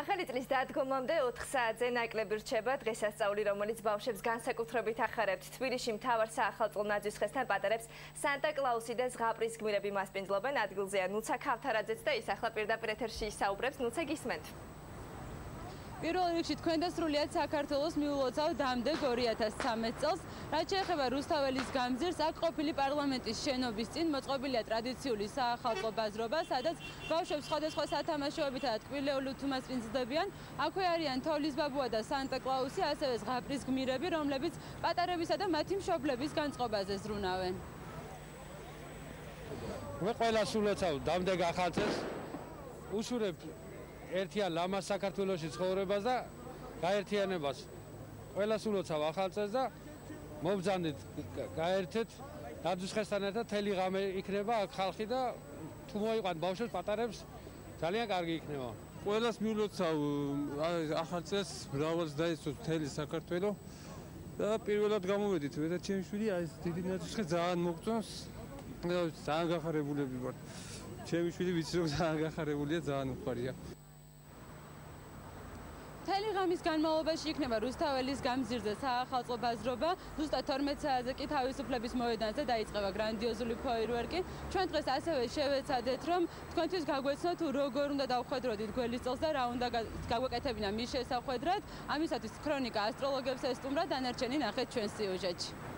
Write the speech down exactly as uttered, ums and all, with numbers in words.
ახალი წლის დადგომამდე ოთხ საათზე ნაკლები რჩება დღესასწაული, რომელიც ბავშვებს განსაკუთრებით ახარებთ. თბილისში მთავარ საახალწლო ნაძვისხესთან პატარებს სანტა კლაუსი და ზღაპრის გმირები მასპინძლობენ. ადგილზეა ნუცა ქავთარაძეც და ის ახლა პირდაპირ ეთერში ისაუბრებს. ნუცა, გისმენთ? პირველ რიგში თქვენ და სრულიად საქართველოს მიულოცავ დამდეგ ორი ათას ცხრამეტ წელს. რაც შეეხება რუსთაველის გამზირს, აქ ყოფილი პარლამენტის შენობის წინ მოწყობილია ტრადიციული საახალწლო ბაზრობა, სადაც ბავშვებს სხვადასხვა სათამაშოებითა და ტკბილეულით უმასპინძლდებიან. აქვე არიან თოვლის ბაბუა და სანტა კლაუსი, ასევე ზღაპრის გმირები, რომლებიც პატარებისა და მათი მშობლების განწყობაზე ზრუნავენ. მე ყველას ულოცავ დამდეგ ახალ წელს. უშურებ ერთიან ლამას საქართველოში ცხოვრებას და გაერთიანებას. ყველას ულოცავ ახალ წელს და მობრძანდით გაერთეთ ნაძვისხესთან ერთად მთელი ღამე იქნება აქ ხალხი და თუ მოიყვან ბავშვებს პატარებს ძალიან კარგი იქნება. ყველას მიულოცავ ახალ წელს, მრავალს დაესწროს მთელი საქართველო და პირველად გამოვედით მე და ჩემი შვილი აი ეს დიდი ნაძვისხე ძალიან მოგწონს. ძალიან გახარებულები ვარ. ჩემი შვილი ვიცი რომ ძალიან გახარებულია, ძალიან უყვარია. მთელი ღამის განმავლობაში იქნება რუსთაველის გამზირზე საახალწლო ბაზრობა. ზუსტად თორმეტ საათზე კი თავისუფლების მოედანზე დაიწყება გრანდიოზული ფოიერვერკი. ჩვენ დღეს ასევე შევეცადეთ, რომ თქვენთვის გაგვეცნოთ, თუ როგორ უნდა დავხვედროდით გველის წელს და რა უნდა გაგვეკეთებინა მის შესახვედრად. ამისათვის ქრონიკა ასტროლოგებს ესტუმრა, დანარჩენი ნახეთ ჩვენ სიუჟეტში.